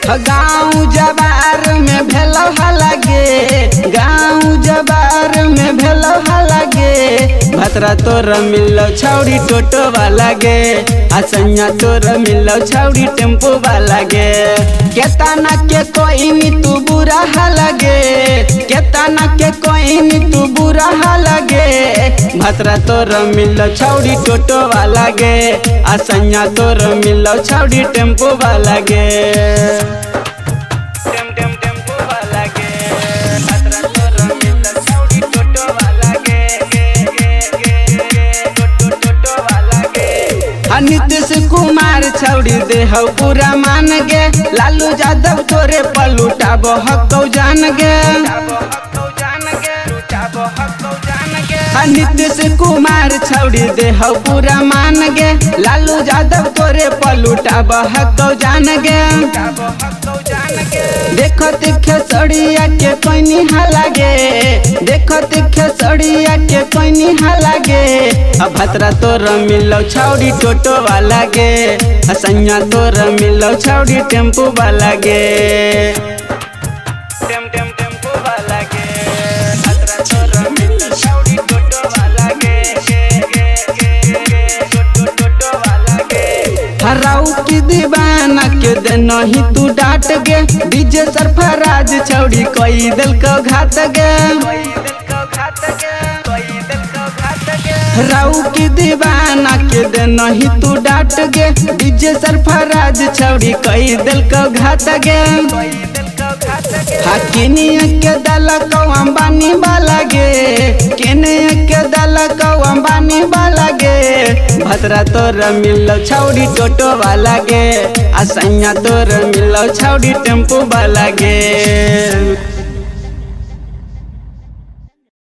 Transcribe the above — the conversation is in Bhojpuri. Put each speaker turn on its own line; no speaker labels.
गाँव जबार में भेलो लगे, गाँव जबार में भेलो लगे। भतरा तोर मिलो छौड़ी टोटो वाला गे, असैया तोर मिलो छौड़ी टेम्पो वाला गे। केतना के कोई नी तू बुरा लगे, केतना के कोई नी तू बुरा लगे। भतरा तोर मिलो छौड़ी टोटो वाला गे, असैया तोर मिलो छौड़ी टेम्पो वाला गे। टेम्पो वाला गे, भतरा तोर मिलो छौड़ी टोटो वाला गे, टोटो वाला गे। नीतीश कुमार छौड़ी देह पूरा मान गे, लालू यादव तोरे पलूटा बहकौ जान गे। नीतीश कुमार छौड़ी देह पूरा मान गे, लालू यादव तोरे पलूटा बहकौ जान गे। देखो तिखे सड़िया के कोई निहा लागे, देखो तिखे सड़िया के कोई निहा लागे। भतरा तोर मिलो छौड़ी टोटो वाला गे, असैया तोर मिलो छौड़ी टेम्पो वाला गे। टेम्पो वाला गे, भतरा तोर मिलो छौड़ी टोटो वाला गे, टोटो वाला गे। हराऊ की दीवाना के दे नहीं तू डांट गे, डीजे सरफराज छौड़ी कोई दिल को घात गे। राऊ की दीवाना के दे नहीं तू डांट गे, डीजे सरफराज छौड़ी कोई दिल को घात गे। किनिया के दल को अंबानी वाला गे, किनिया के दल को अंबानी वाला गे। भतरा तोर मिलो छौड़ी टोटो वाला गे, असैया तोर मिलो छौड़ी टेम्पो वाला गे।